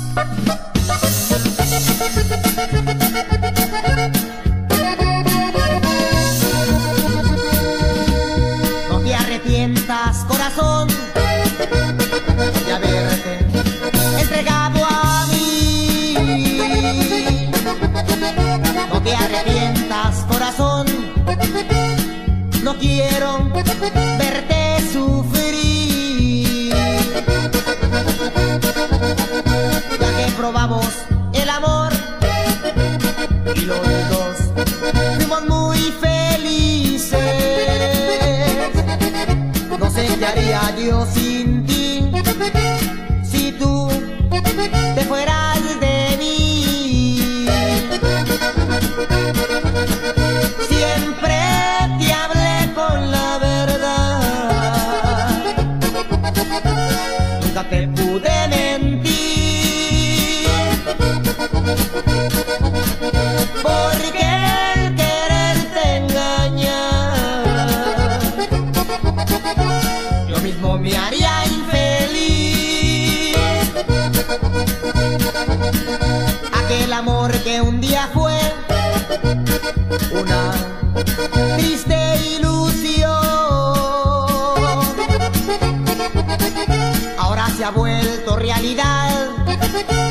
No te arrepientas, corazón, de haberte entregado a mí. No te arrepientas, corazón, no quiero verte sufrir. Ya que probamos el amor y los dos fuimos muy felices, no sé qué haría yo sin ti, si tú te fueras de mí. Siempre te hablé con la verdad, nunca te pude mentir, porque el quererte engañar yo mismo me haría infeliz. Aquel amor que un día fue una triste ilusión, ahora se ha vuelto realidad